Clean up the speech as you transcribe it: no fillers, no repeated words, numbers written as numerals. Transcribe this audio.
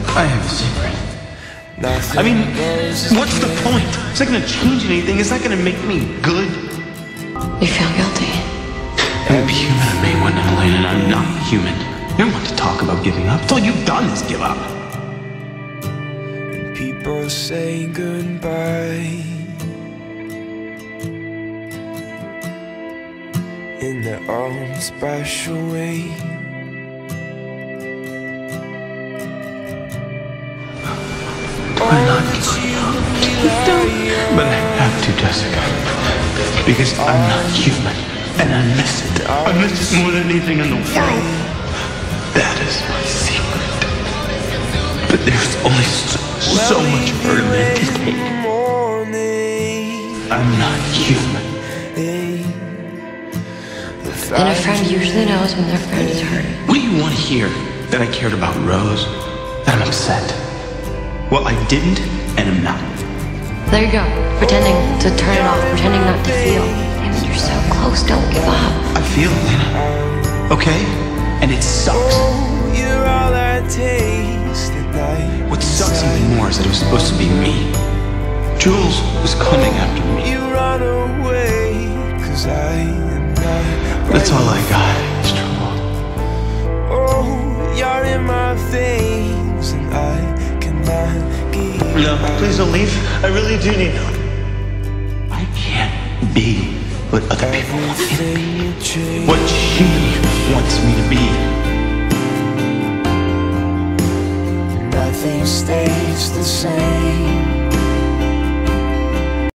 I have a secret. I mean, what's the point? It's not gonna change anything. It's not gonna make me good. You feel guilty. I'm human, Damon Elena, and I'm not human. You don't want to talk about giving up. It's all you've done is give up. People say goodbye in their own special way. I not but I have to, Jessica, because I'm not human, and I miss it. I miss it more than anything in the world. That is my secret. But there's only so much burden to take. I'm not human. And a friend usually knows when their friend is hurt. What do you want to hear? That I cared about Rose? That I'm upset? Well, I didn't, and I'm not. There you go. Pretending to turn it off, pretending not to feel. Damon, you're so close. Don't give up. I feel, Elena. Okay? And it sucks. What sucks even more is that it was supposed to be me. Jules was coming after me. That's all I got is trouble. Oh, you're in my veins, and I cannot get. No, please don't leave. I really do need help. I can't be what other people want me to be. What she wants me to be. Nothing stays the same.